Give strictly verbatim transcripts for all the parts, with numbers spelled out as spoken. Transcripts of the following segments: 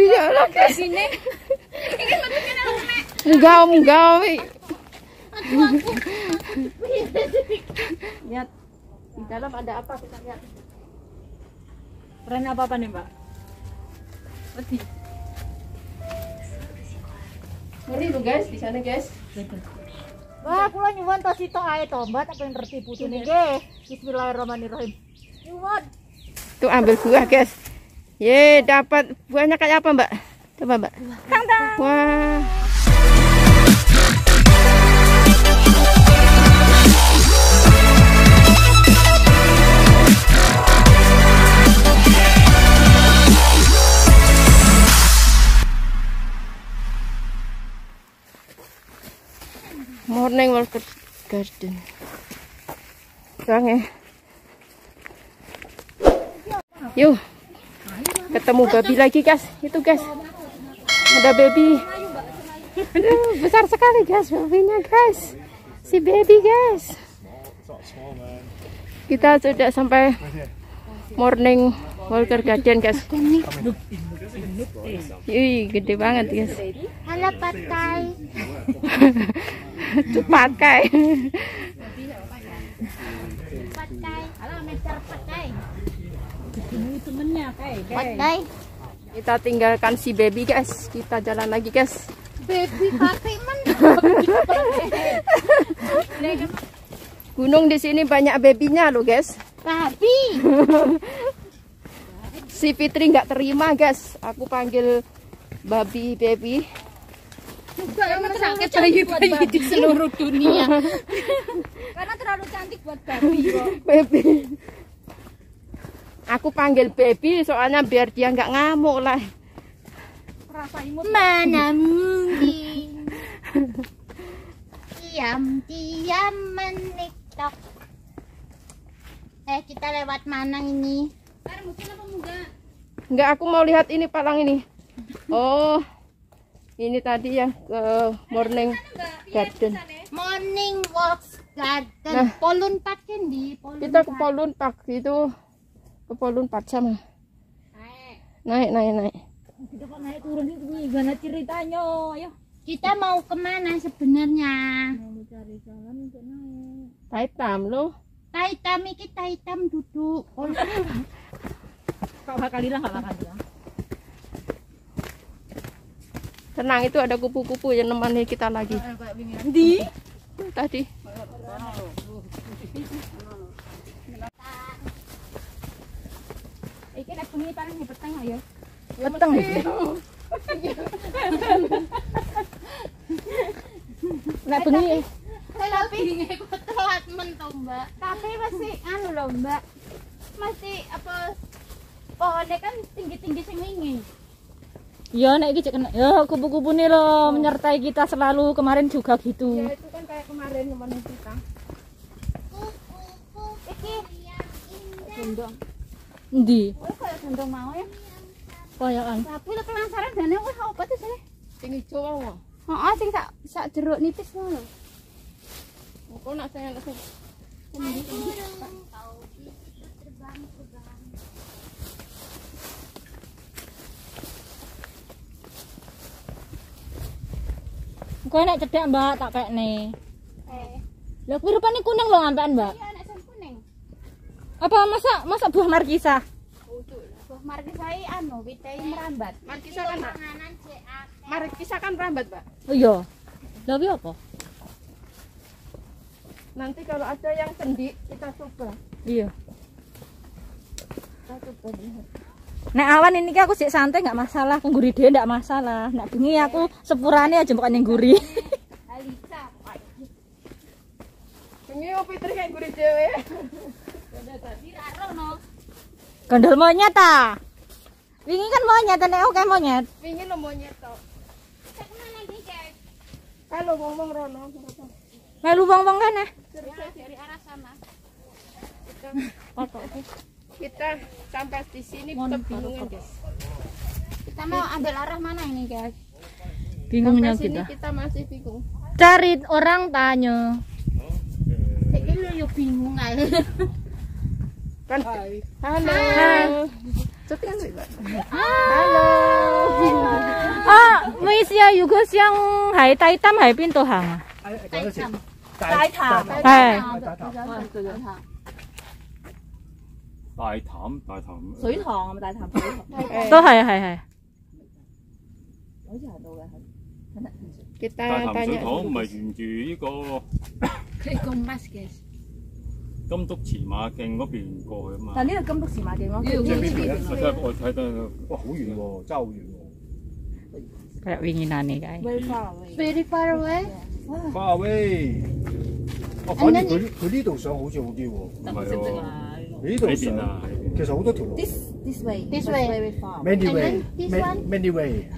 Iya lah guys. Sini. Iki metukane nek. Enggak, enggak. Lihat. Di dalam ada apa kita lihat. Keren apa-apa nih, Mbak? Wedi. Ngeri lu guys di sana guys. Wah, kula nyuwun to sitok ae to, Mbak, tak pengen ngerti putune nggih. Bismillahirrahmanirrahim. Nyuwun. Tuh ambil buah guys. Ye, dapat buahnya kayak apa, Mbak? Coba, Mbak. Wah. Morning Walker Garden. Bang ya. Yuk. Ketemu babi lagi guys. Itu guys. Ada baby. Aduh, besar sekali guys babinya guys. Si baby guys. Kita sudah sampai Morning Walker Garden guys. Ih, gede banget guys. Halo pakai. Pakai. Pakai. Halo meter pakai. Ini temennya kayak Pakai. Kita tinggalkan si baby guys. Kita jalan lagi guys. Baby pakai men. Gunung di sini banyak babynya loh guys. Babi. Si Fitri nggak terima guys. Aku panggil babi baby. Karena terlalu cantik buat babi di seluruh dunia. Karena terlalu cantik buat babi. Baby. Aku panggil baby soalnya biar dia nggak ngamuk lah. Rasa imut. Mana mungkin. Diam-diam meniktok. Eh, kita lewat mana ini? Mungkin apa enggak? Nggak, aku mau lihat ini palang ini. Oh, ini tadi yang ke Morning Garden. Morning Walks Garden. Nah. Polun Park kan di Polun Kita ke Park. Polun Park itu, ke Polun Park sama. Naik, naik, naik. Kita kok naik turun itu gimana ceritanya? Ayo. Kita mau kemana sebenarnya? Mau cari jalan untuk naik. Taitam loh. Taitam iki Taitam duduk. Kau bakal hilang nggak bakal hilang? Tenang, itu ada kupu-kupu yang nemani kita lagi. Di? Tadi. Iki nek bengi paling peteng ya. Peteng. Nek bengi Tapi kok telat men to, Mbak. Tapi masih anu loh, Mbak. Masih apa pohonnya kan tinggi-tinggi sing wingi. Ya nek iki cek kena. Ya kupu-kupu nih loh menyertai kita selalu, kemarin juga gitu. ya itu kan kayak kemarin kemarin kita. Iki Gendong. Endi? kowe koyo gendong mau ya. Koyokan. Tapi lo penasaran dene kowe apa tuh sih? Sing ijo mau. Heeh, sing sak sak jeruk nipis ngono. Kok nak saya nak saya. Kowe nek cedhak Mbak tak kekne. Eh, Lah kuwi rupane kuning lho ampekan Mbak. iya nek sing kuning. Apa masa masa buah markisa? Buah markisai anu witei merambat. Markisa kan, Mbak? Panganan cek akeh. Markisa kan rambat, Mbak. Oh iya. Lah kuwi apa? Nanti kalau ada yang sendi kita coba. Iya. Kita coba lihat. Nek awan ini ki aku sik santai nggak masalah, ngguri dhewe ndak masalah. Nek bengi aku sepurane aja bukan yang ngguri. Alisa. Ini oh Fitri kayak gurih dewe. Tadi raro no. Gondol monyet ta. Wingi kan monyet nek aku kayak monyet. Pingin lo monyet tok. Cek mana iki, Cek? Kalau ngomong rono. Melu wong-wong kene. Dari arah sana. Kita, Foto. kita sampai di sini kebingungan, guys. Kita mau ambil arah mana ini, guys? Bingungnya Sampai sini kita. kita masih bingung. Cari orang tanya. Cek lu yo bingung ae. Kan halo. Hai. Hello。 啊，唔好意思啊，如果想喺低擔喺邊度行啊？ 大潭， 係。 大潭，大潭。 水塘係咪大潭水塘？ 都係係係。 好似行到嘅係。 Kita 大潭水 tanya 塘唔係沿住呢個 Kemas guys。 金督馳馬徑嗰邊過去啊嘛。 但呢個金督馳馬徑咯。 即係邊邊咧？我真係我睇到，哇，好遠喎，真係好遠喎。 Kayak winginan nih guys. Very far away。 Very far away。 花威，哦，反而佢佢呢度上好似好啲喎。 唔係喎， 你呢度呢邊啊， 上其實好多條路。 This this way。 This way。 Very far。 Many way。 And then this one？ Many way。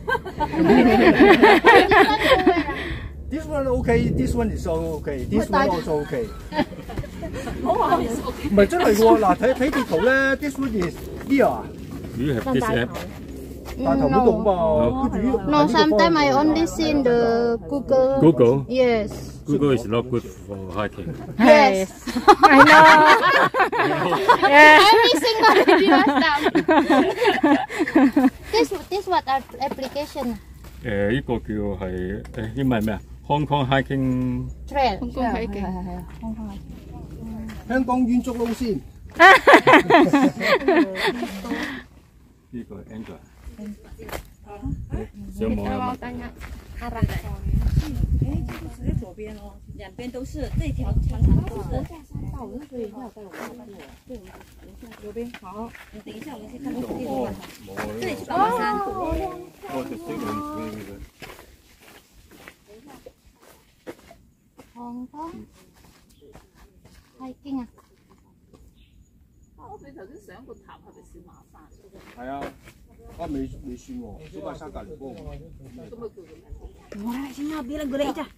This one okay. This one is also okay. This one also okay。 唔係真係喎，嗱睇睇地圖咧 ，this one is here 啊。 咦係 this app？ 大頭嗰度嘛，跟住 No, sometimes I only see in the Google. Google. Yes. Google is not good for hiking. Yes. I know. Every single video stuff. This this what application? 誒呢個叫係誒英文咩啊 ？Hong Kong hiking Trail. Hong Kong hiking。 香港遠足路線。 呢個 Android。上網啊嘛。 左边哦，两边都是这条长长都是。右边好，你等一下，我先看到地图了。这里是八马山。 我就識用呢個。 Hong Kong hiking 啊？ 你頭先上個塔係咪小馬山？ 係啊，啊未未算喎，小馬山隔離嗰個。 咁咪叫做咩？ 我來先要別人過來一下。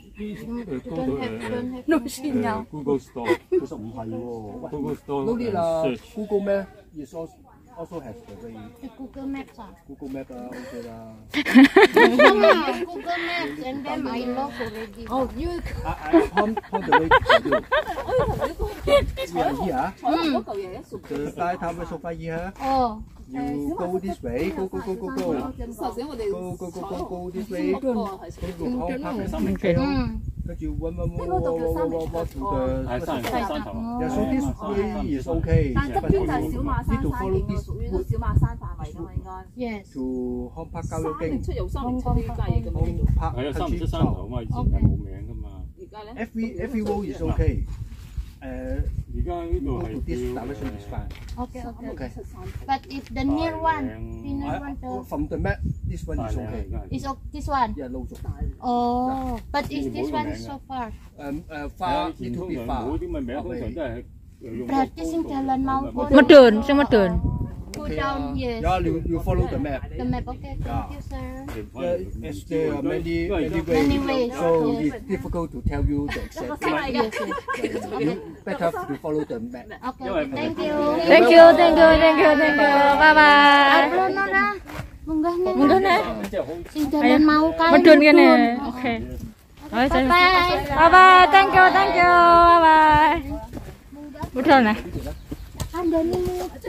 No signal。Google Store。 其實唔係喎 Google Store。 嗰啲啦 ，Google Map is also also has the way。 Google Maps 啊 Google Map 啊 ，OK 啦。 Google Maps and then I love already. Oh, you I I point point the way to you。We are here。 嗰嚿嘢一熟。 The 大潭嘅熟法here。 Oh. You go this way, go go go go go. 頭先我哋 Go go go go go this way. 嗰個係 Go go go park 嘅生命 trail。 嗯。 跟住揾揾揾揾揾揾揾 to the。 係山山頭。 Yeah, so this way is okay。 但側邊就係小馬山 Need to 山 follow 徑， this 屬於都小馬山範圍㗎嘛應該。 Yes. to 康柏郊遊徑。 三零七有三零七呢啲嘢咁樣。 康柏係啊，三唔知山頭啊嘛，以前係冇名噶嘛。 而家咧 Every every road is okay。誒， 而家呢度 go to this 係 direction is fine。 Okay, okay. Okay。 But if the near one, the near one I- the From the map, this one is okay。 is o- this one. Yeah, 路續。 Oh, but is this one so far? 誒誒係 far 以前 little 通 bit 常 far。 冇啲咁嘅名，通常都係用。 Berarti sing jalan mau Medun, sing medun. go down, yes. Yeah, you you follow the map。 The map, okay. Thank you, sir. Yeah, as there are many many Many ways, ways, so yes. it's difficult to tell you the exact way. Yes, yes. You better to follow the map. Okay, okay. Thank you. Thank you, thank you, thank you, thank you. Bye bye. Upload na na. Munggah na. Munggah na. Sing jalan mau kae. Medun kene. Oke. Bye Bye. bye. Bye. Thank you, thank you. Bye bye. Udah nah. Ada nih lucu.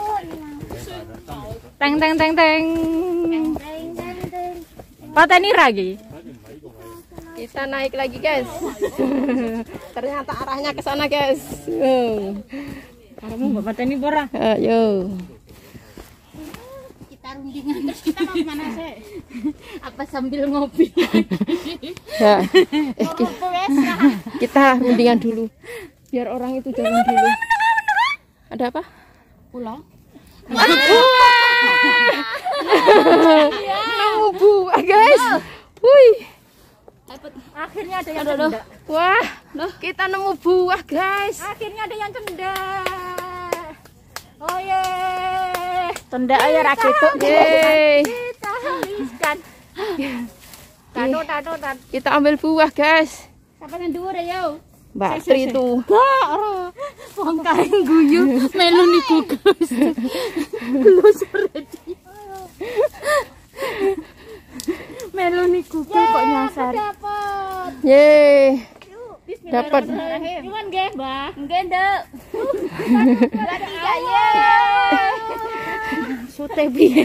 Teng teng teng teng. Deng deng deng. Pateni lagi. Kita naik lagi guys. Ternyata arahnya ke sana guys. Hmm. Kamu nggak pateni bora? Ayo. Kita rundingan. Kita mau kemana sih? Apa sambil ngopi? Ya. Eh, ki- kita rundingan dulu. Biar orang itu jalan dulu. Ada apa? Pulau. Nemu buah guys. Wih. Akhirnya ada yang Aduh, aduh. Wah, kita nemu buah guys. Akhirnya ada yang cendak. Oh ye. Cendak aja rakituk. Yeay. Kita habiskan. Tado tado tado. Kita ambil buah guys. Siapa yang dua deh yo? Mbak Tri itu. Wong kae guyu melu niku guys. Lus ready. Melu niku kok nyasar. Dapat. Yeay. Dapat. Cuman nggih, Mbah. Nggih, Nduk. Tiga, yeay. maksudnya piye?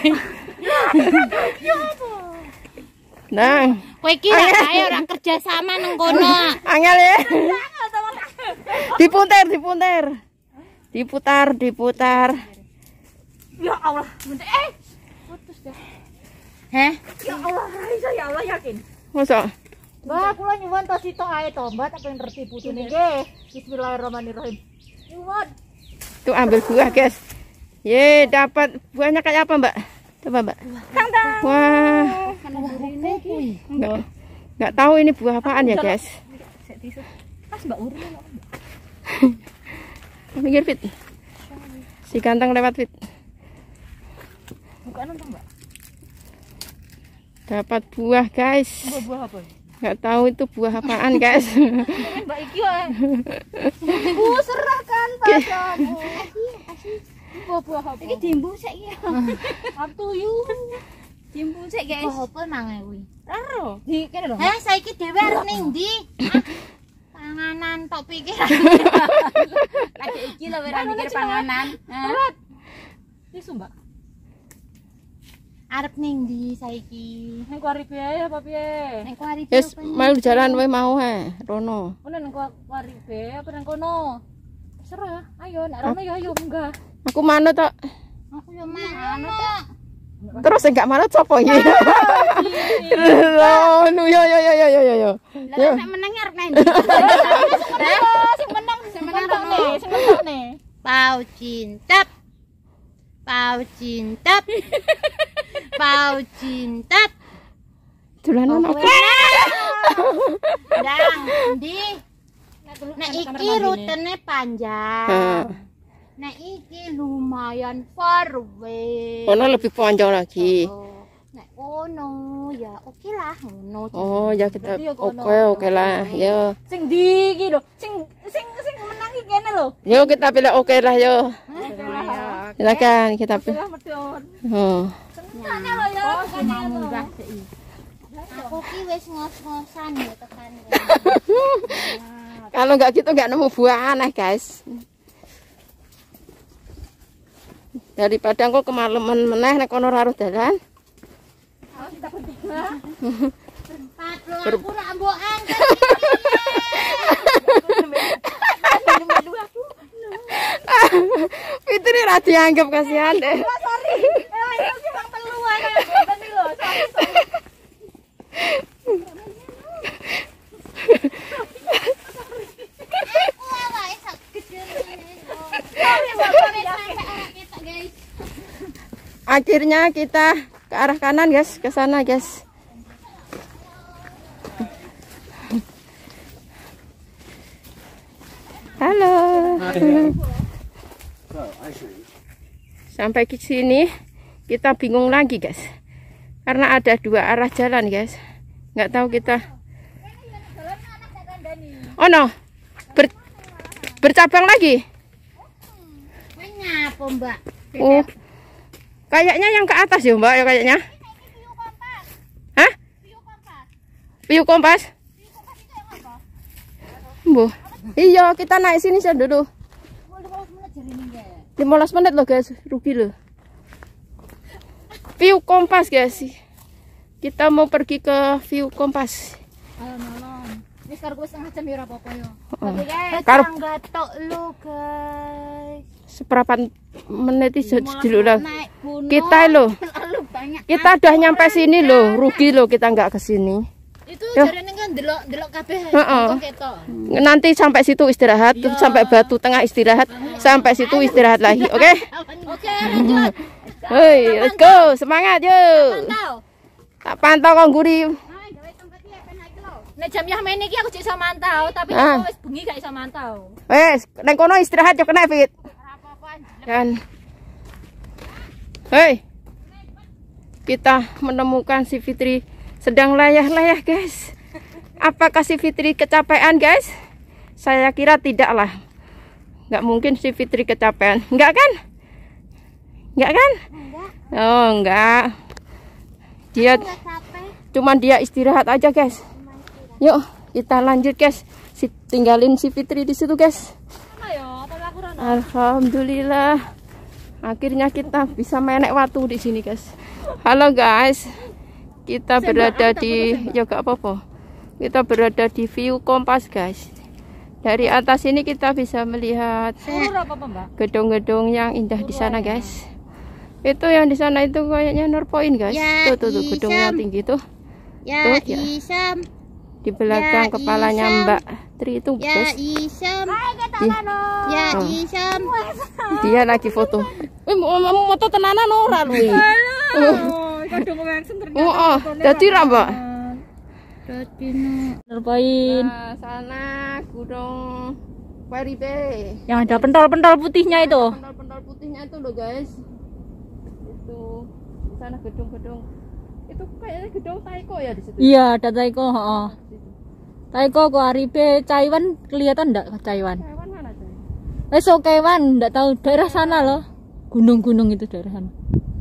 Nah, Kowe iki ra ayo ora kerja sama nang kono. angel ya. Diputar, diputar. Diputar, diputar. Ya Allah, eh putus dah. Heh? Ya Allah, iso ya Allah yakin. Masa? Mbak, kula nyuwun to sitok ae to, Mbak, tak pengen ngerti putune nggih. Bismillahirrahmanirrahim. Nyuwun. Tuh ambil buah, guys. Ye, dapat buahnya kayak apa, Mbak? Coba, Mbak. Wah. Enggak. Enggak tahu ini buah apaan ya, guys. Pas Mbak Uri. Pinggir, Fit. Si ganteng lewat, Fit. Bukan nonton, Mbak. Dapat buah, guys. Buah apa? Enggak tahu itu buah apaan, guys. Mbak iki wae. Bu serahkan padamu. Buah-buah apa? Iki dimbu sik iki. Up to you. Dimbu sik, guys. Buah apa mangan kuwi? Karo. Di kene lho. Heh, saiki dhewe arep ning ndi? Panganan tok pikir. Lagi iki lho ora mikir panganan. Berat. Isu, Mbak. Arep ning ndi saiki? Ning kuari biaya apa piye? Nek kuari Yes, mau jalan wae mau he, Rono. Ono nang kuari biaya apa nang kono? Terserah. Ayo, nek Rono ya ayo munggah. Aku manut tok. aku yo manut tok. Terus enggak manut sapa iki? Rono yo yo yo yo yo yo. Lah nek meneng arep nang ndi? Sing menang sing menang Rono, sing menang ne. Pau cintap. Pau cintap. Pau cintap. Dolanan apa? Dang, ndi? Nek iki rutene panjang. Heeh. Nek iki lumayan far away. Ono lebih panjang lagi. Oh, nek ono ya oke lah ngono. Oh, ya kita oke oke lah. Yo. Sing ndi iki lho? Sing sing sing menang iki kene lho. Yo kita pilih oke lah yo. Silakan kita pilih. Lah medon. Oh. Senengane lho ya. Mau munggah sik. Aku ki wis ngos-ngosan ya tekan. Kalau nggak gitu nggak nemu buah aneh, guys. Daripada engko kemaleman meneh nek kono raruh dalan. Padahal aku rak mbok angkat. Fitri ra dianggap kasihan deh. Sorry. Eh, iki bang telu ae. Tadi lho, sorry sorry. Aku awake sak gede ngene. Sorry bapak sampai ora ketok, guys. Akhirnya kita ke arah kanan, guys, ke sana, guys. Halo. Sampai ke sini kita bingung lagi, guys. Karena ada dua arah jalan, guys. Nggak tahu kita. Oh no. Ber bercabang lagi. Kowe nyapa, Mbak? Oh. Kayaknya yang ke atas ya, Mbak, ya kayaknya. Hah? Piu kompas. Bu. Iya, kita naik sini saja dulu. lima belas menit loh, guys. Rugi loh. Piu kompas, guys. Kita mau pergi ke View Kompas. Ayo nolong. Wis karo kowe setengah jam ya ora apa-apa yo. Tapi guys, Karep tangga tok lu, guys. seperapat menit itu dulu lah. Naik gunung. Kita loh. Terlalu banyak. Kita udah nyampe sini loh. Rugi loh kita nggak ke sini. Itu Yo. jarene kan delok-delok kabeh. Heeh. Ketok. Nanti sampai situ istirahat, terus sampai Batu Tengah istirahat, sampai situ istirahat lagi, oke? Okay? Oke, lanjut. Hei, let's go, semangat yuk. Pantau. Tak pantau kong guri. Nek jam yang main iki aku cek iso mantau, tapi Ah. aku wis bengi gak iso mantau. Wes, neng kono istirahat yo kena Fit. Dan, hei, kita menemukan si Fitri sedang layah-layah, guys. Apakah si Fitri kecapean, guys? Saya kira tidak lah. Nggak mungkin si Fitri kecapean. Enggak kan? Enggak kan? Oh, enggak. Dia cuman dia istirahat aja, guys. Yuk, kita lanjut, guys. Si tinggalin si Fitri di situ, guys. Ayo, apa aku ora. Alhamdulillah. Akhirnya kita bisa menek watu di sini, guys. Halo guys, kita berada di ya gak apa-apa. Kita berada di view Kompas, guys. Dari atas ini kita bisa melihat gedung-gedung yang indah di sana, guys. Itu yang di sana itu kayaknya Nurpoint, guys. Ya, tuh, tuh, tuh gedungnya tinggi tuh. Ya, Tuh, ya. Isam. Di belakang Ya, kepalanya Isam. Mbak Tri itu, Ya, guys. Isam. Di- Ya, Oh. Isam. Dia lagi foto. Wih, mau mau foto tenanan ora lu. Oh, oh, dadi ra, Mbak. Nurpoint. Nah, sana Gunung Waribe. Yang ada pentol-pentol putihnya itu. Pentol-pentol putihnya itu loh, guys. Itu di sana gedung-gedung. Itu kayaknya gedung Taiko ya di situ. Iya, ada Taiko, heeh. Taiko ke Aribe, Caiwan kelihatan enggak Caiwan? Taiwan mana tuh? Eh, so Caiwan enggak tahu daerah sana loh. Gunung-gunung itu daerah sana.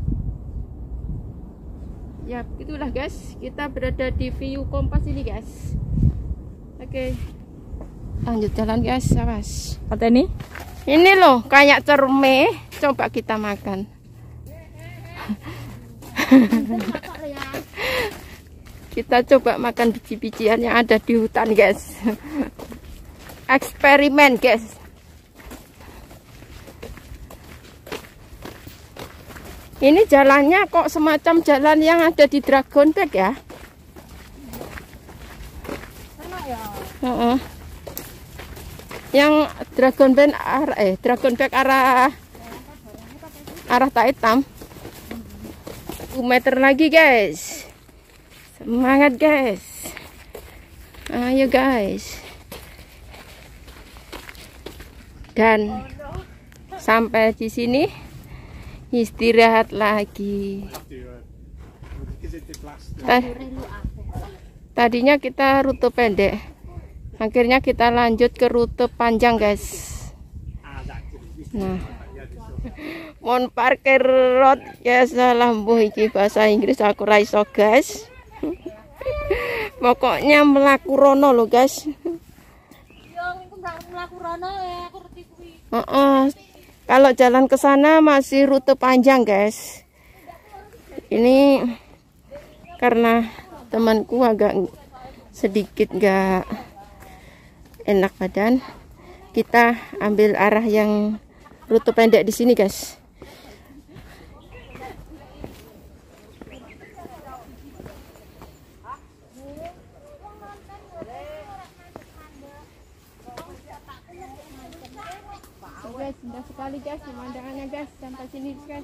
Ya, itulah guys. Kita berada di view Kompas ini, guys. Oke. Lanjut jalan, guys. Awas. Kata ini? Ini loh, kayak cerme. Coba kita makan. Kita coba makan biji-bijian yang ada di hutan, guys. Eksperimen, guys. Ini jalannya kok semacam jalan yang ada di Dragon Back ya? Uh-uh. Yang Dragon Back arah eh Dragon Back arah arah Taitam. satu meter lagi, guys. Semangat, guys. Ayo, guys. Dan sampai di sini istirahat lagi. Tadinya kita rute pendek. Akhirnya kita lanjut ke rute panjang, guys. Nah, mon parkir road ya salah mbuh iki bahasa Inggris aku ra iso, guys. Pokoknya melaku rono lo, guys. Uh-uh. Kalau jalan ke sana masih rute panjang, guys. Ini karena temanku agak sedikit gak enak badan, kita ambil arah yang rute pendek di sini, guys. Guys, indah sekali, guys, pemandangannya, guys, sampai sini, guys.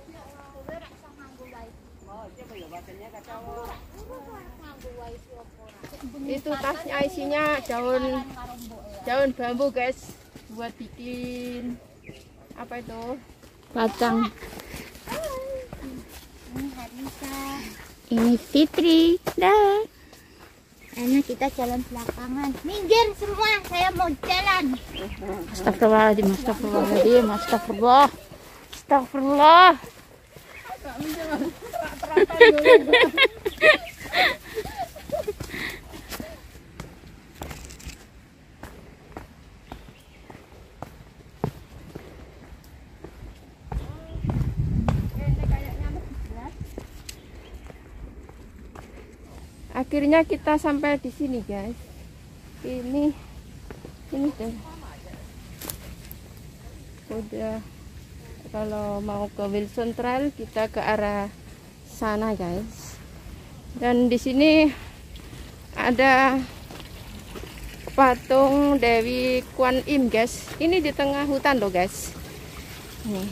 Itu tasnya isinya daun daun bambu, guys, buat bikin apa itu? Kacang. Ini Fitri. Dah. Enak kita jalan belakangan. Minggir semua, saya mau jalan. Astagfirullahaladzim, astagfirullahaladzim, astagfirullah. Astagfirullah. Akhirnya kita sampai di sini, guys. Ini ini deh. Udah, kalau mau ke Wilson Trail kita ke arah sana, guys. Dan di sini ada patung Dewi Kwan Im, guys. Ini di tengah hutan loh, guys. Nih.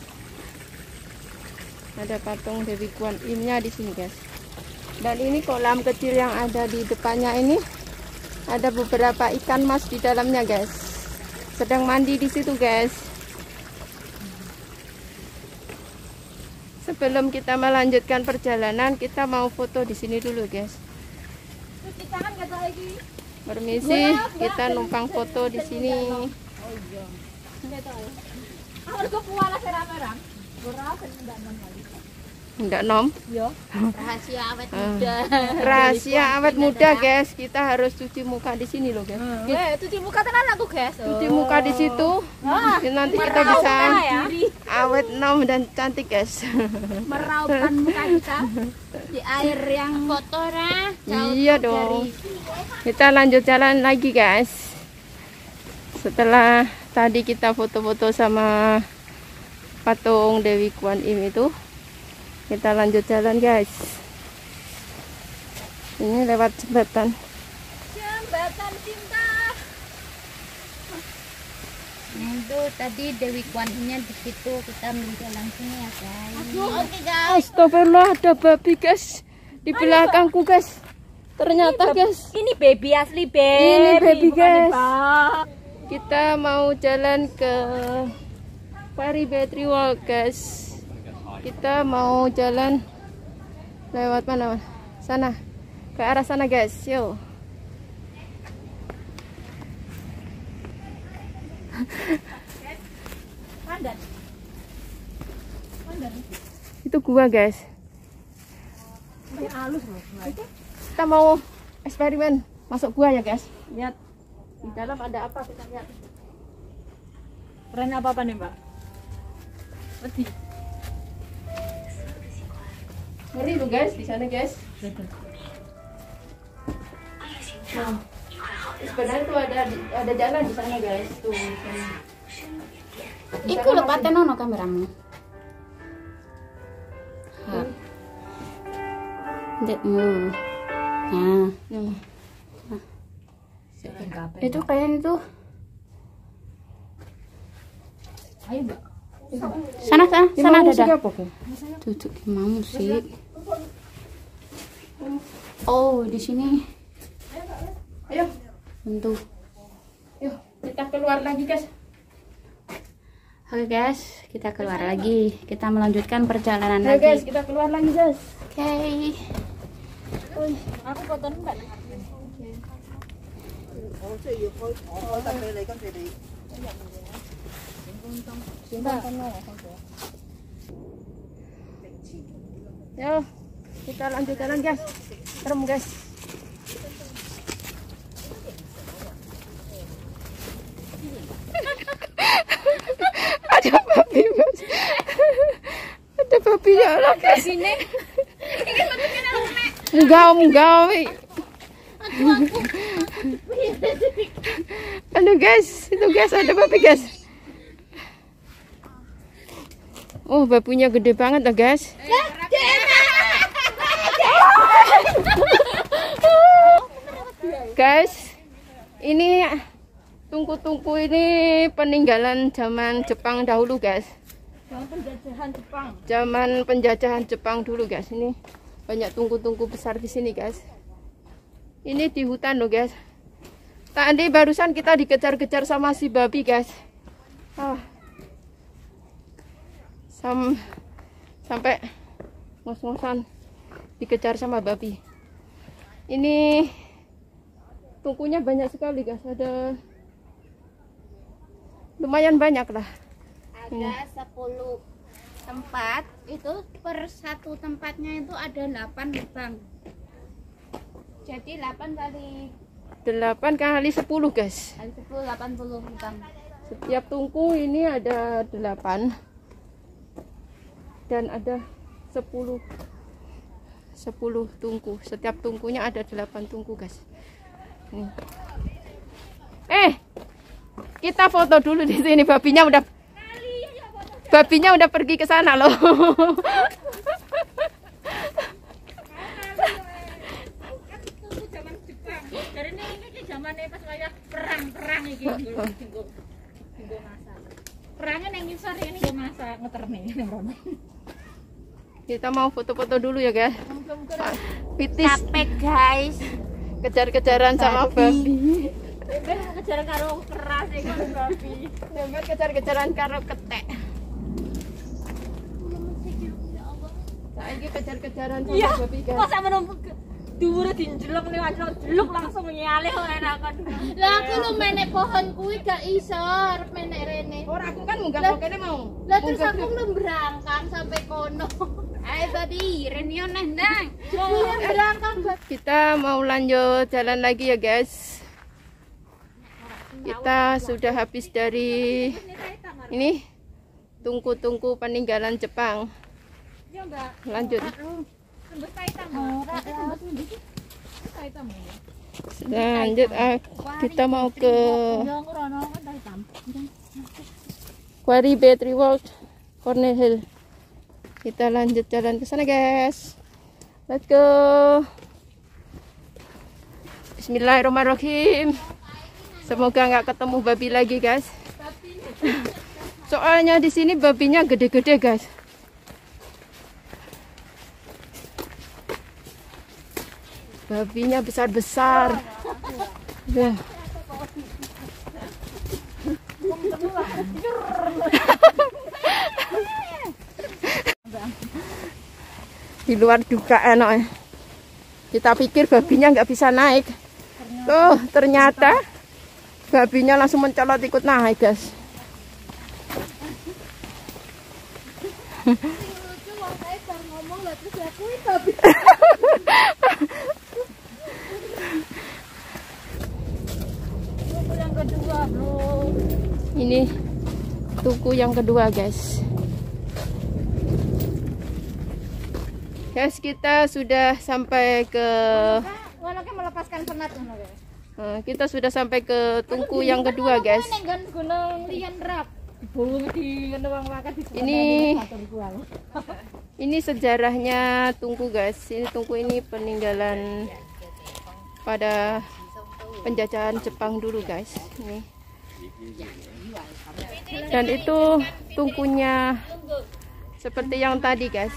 Ada patung Dewi Kwan Im-nya di sini, guys. Dan ini kolam kecil yang ada di depannya ini, ada beberapa ikan mas di dalamnya, guys. Sedang mandi di situ, guys. Sebelum kita melanjutkan perjalanan, kita mau foto di sini dulu, guys. Permisi, kita numpang foto di sini. Enggak, nom. Rahasia awet muda. Rahasia awet muda, guys. Kita harus cuci muka di sini loh, guys. Eh, cuci muka tenan aku, guys. Cuci muka di situ. Nanti kita bisa awet nom dan cantik guys. Meraupan muka kita di air yang Kotor ah. Iya dong. Kita lanjut jalan lagi guys. Setelah tadi kita foto-foto sama patung Dewi Kuan Im itu, kita lanjut jalan guys. Ini lewat jembatan. jembatan cinta. Nah itu tadi Dewi Kuan Im-nya di situ, kita menuju langsung ya guys. Oke guys. Astagfirullah, ada babi guys di belakangku guys. Ternyata guys, Ini baby asli baby. ini baby bukan guys. dibak. Kita mau jalan ke Pari Battery Walk guys. Kita mau jalan lewat mana? Sana. Ke arah sana guys. Yo. Itu gua guys. Kita mau eksperimen masuk gua ya guys. Lihat di dalam ada apa, kita lihat. Keren apa apa nih mbak? Wedi. Ngeri lu guys di sana guys. Nah, sebenarnya tuh ada ada jalan di sana guys tuh. Iku lho paten ono kameramu. Ha. Dekmu. Nah, Nah, itu kayaknya itu. Ayo mbak. Sana sana ini sana mau ada musik ada. apa kok? Tutup mau musik. Oh, di sini. Ayo, Tentu. yuk kita keluar lagi guys. Oke guys, kita keluar lagi. Kita melanjutkan perjalanan Ayo guys, lagi. kita keluar lagi guys. Oke. Aku foto mbak. Yo, kita lanjut jalan guys. Serem guys. Ada babi guys. Ada babi ya Allah guys. Sini. Enggak, enggak. Aduh guys, itu guys ada babi guys. Oh, babunya gede banget lah guys. Guys, ini tungku-tungku ini peninggalan zaman Jepang dahulu guys. Zaman penjajahan Jepang. Zaman penjajahan Jepang dulu guys. Ini banyak tungku-tungku besar di sini guys. Ini di hutan loh guys. Tadi barusan kita dikejar-kejar sama si babi guys. Ah. Sam sampai ngos-ngosan dikejar sama babi. Ini tungkunya banyak sekali guys. Ada lumayan banyak lah. Ada sepuluh tempat, itu per satu tempatnya itu ada delapan lubang. Jadi delapan kali delapan kali sepuluh guys. kali sepuluh, delapan puluh lubang. Setiap tungku ini ada delapan dan ada sepuluh sepuluh tungku. Setiap tungkunya ada delapan tungku guys. Nih. Eh, kita foto dulu di sini. Babinya udah babinya udah pergi ke sana loh. Dari ini ini zamannya pas kayak perang-perang iki nggo nggo masak. Perangnya nang ngisor ini nggo masak ngeterne nang rono. Kita mau foto-foto dulu ya guys. Ah, Pitis Capek guys. kejar-kejaran sama babi. Udah kejar karo keras iki babi. Sampai kejar-kejaran karo ketek. Saiki kejar-kejaran sama Iya. babi guys. Masa menumpuk dhuwure dinjeluk nih wajah jeluk langsung nyalih oleh enakan. Lah aku lu menek pohon kuwi gak iso arep menek rene. Ora aku kan munggah Lah- kok kene mau. Lah terus Munggah aku belum berangkat sampai kono. Ayo babi, rene yo neh ndang. Belum berangkat. Kita mau lanjut jalan lagi ya guys. Kita sudah habis dari ini tungku-tungku peninggalan Jepang. Iya, Mbak. Lanjut. Tembus Taita, Mbak. Tembus ngendi? Taita, Mbak. Lanjut, ah, kita mau ke Ya ngrono kan Taita. Quarry Bay Tree World, Cornell Hill. Kita lanjut jalan ke sana, guys. Let's go. Bismillahirrahmanirrahim. Semoga nggak ketemu babi lagi, guys. Soalnya di sini babinya gede-gede, guys. Babinya besar-besar. Ya. Di luar juga enak ya. Kita pikir babinya nggak bisa naik. Tuh, ternyata babinya langsung mencolot ikut naik, guys. Lucu wong saya baru ngomong lah terus diakuin babi. Yang kedua, Bro. Ini tuku yang kedua, guys. Guys, kita sudah sampai ke Walake melepaskan penat ngono ya. eh, kita sudah sampai ke tungku yang kedua, guys. Ning gunung liyan rap. Dibuang di kene wong makan di. Ini ini sejarahnya tungku, guys. Ini tungku ini peninggalan pada penjajahan Jepang dulu, guys. Ini. Dan itu tungkunya seperti yang tadi, guys.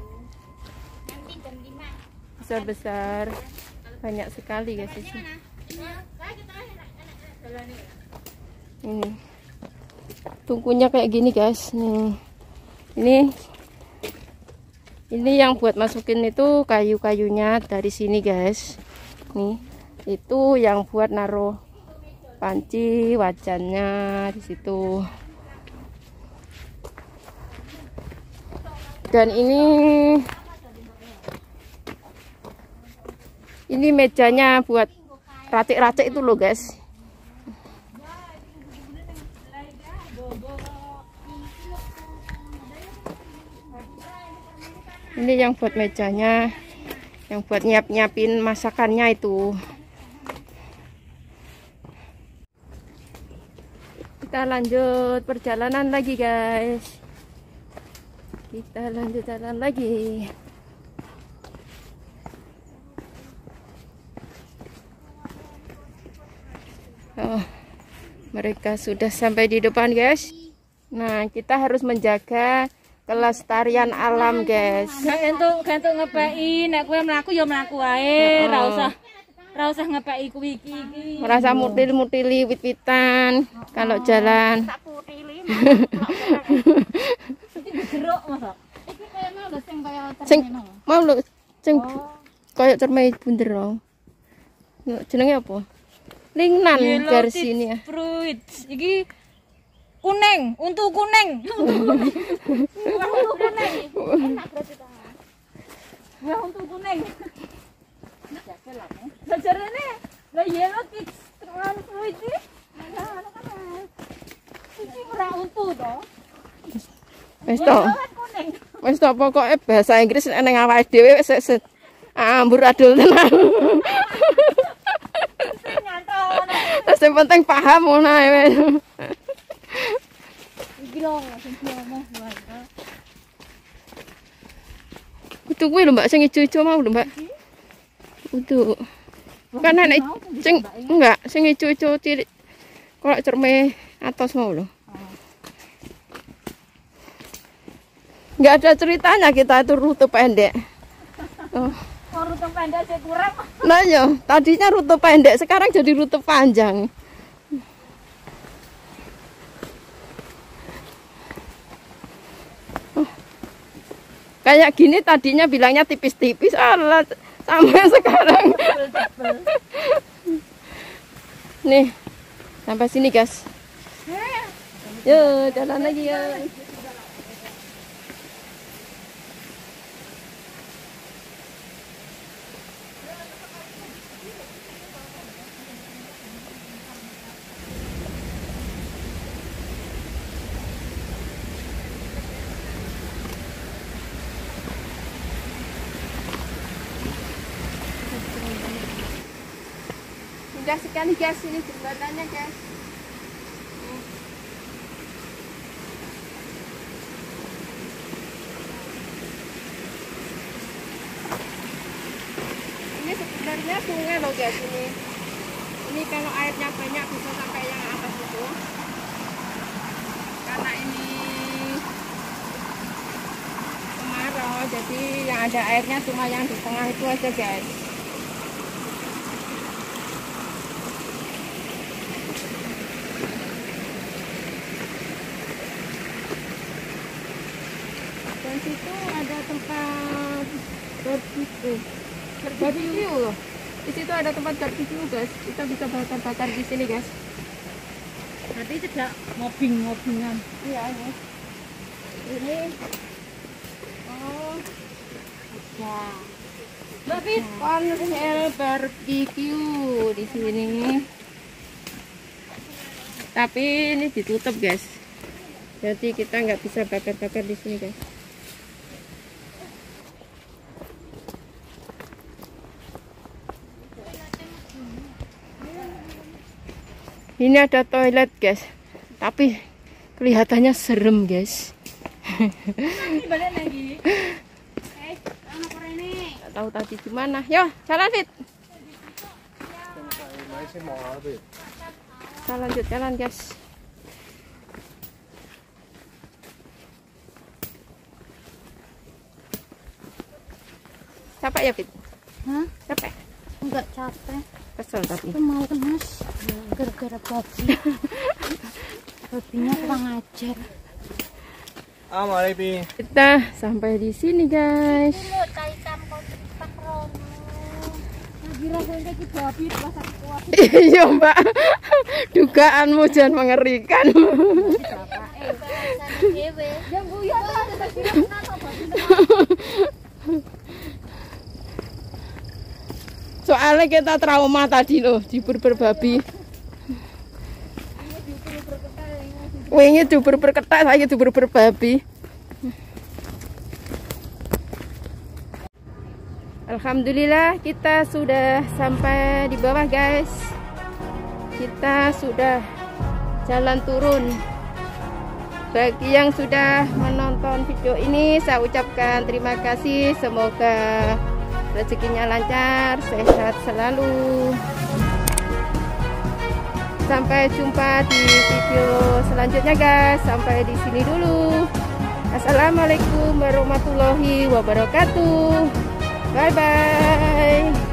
Besar-besar, banyak sekali, guys. Ini. Ini tungkunya kayak gini, guys. Nih, ini ini yang buat masukin itu kayu-kayunya dari sini, guys. Nih, itu yang buat naruh panci wajannya di situ. Dan ini ini mejanya buat racik-racik itu loh, guys. Ini yang buat mejanya, yang buat nyiap-nyiapin masakannya itu. Kita lanjut perjalanan lagi, guys. Kita lanjut jalan lagi. Oh, mereka sudah sampai di depan, guys. Nah, kita harus menjaga kelestarian alam, guys. Gak entuk gantuk ngepeki, nek kowe mlaku ya mlaku ae, ora usah ora usah ngepeki kuwi iki iki. Merasa mutil-mutili wit-witan kalau jalan. Jeruk masa. Iki kaya mau lho sing kaya Sing termino. mau lho, sing kayak cermai bunder lho. Jenenge apa? Lingnan versi ini ya. Fruit. Iki kuning, untu kuning. Buah untu kuning. Enak berarti ta. Buah untu kuning. Sajarane la yellow kids terlalu fruit iki. Nah, ana kan. Iki ora untu to. Wis to. Kuning. Wis to pokoke bahasa Inggris nek nang awake dhewe wis wis ambur adul tenan. Terus yang penting paham ngono ae wis. Iki lho sing diomong buah. Kudu kuwi lho, Mbak, sing ijo-ijo mau lho, Mbak. Kudu. Kan nek sing enggak, sing ijo-ijo cilik kok cerme atos mau lho. Enggak ada ceritanya kita itu rute pendek. Oh. Oh, rute pendek sih kurang. Nah ya, tadinya rute pendek, sekarang jadi rute panjang. Oh. Kayak gini tadinya bilangnya tipis-tipis, alah sampai sekarang. Nih, sampai sini, guys. Yuk, jalan lagi ya. Indah sekali guys ini jembatannya guys. Ini sebenarnya sungai loh guys ini. Ini kalau airnya banyak bisa sampai yang atas itu. Karena ini kemarau, jadi yang ada airnya cuma yang di tengah itu aja guys. Dan situ ada tempat barbecue. Barbecue loh. Di situ ada tempat barbecue guys. Kita bisa bakar-bakar di sini guys. Berarti tidak mobbing-mobbingan. Iya ini. Ini. Oh. Ya. Tapi Konhel barbecue di sini. Tapi ini ditutup guys. Jadi kita nggak bisa bakar-bakar di sini guys. Ini ada toilet guys, tapi kelihatannya serem guys. Balik lagi. Nggak tahu tadi gimana. Yo, jalan Fit. Kita lanjut jalan guys. Capek ya Fit? Hah? Capek? Enggak capek. Kesel tapi. Kemarin mas, gara-gara babi. Babinya kurang ajar. À mà đây Pi. Kita sampai di sini guys. Lo kaitan kau cepat Rono. Lagi rasanya kayak babi di pasar tua. Iya Mbak, dugaanmu jangan mengerikan. Bapak, eh, rasanya dewe. Yang guyon tuh ada tadi kenapa babi? Soalnya kita trauma tadi loh dibur-bur babi. Wingi dibur-bur ketak, saya dibur-bur babi. Alhamdulillah kita sudah sampai di bawah guys. Kita sudah jalan turun. Bagi yang sudah menonton video ini saya ucapkan terima kasih. Semoga rezekinya lancar, sehat selalu. Sampai jumpa di video selanjutnya guys. Sampai di sini dulu. Assalamualaikum warahmatullahi wabarakatuh. Bye bye.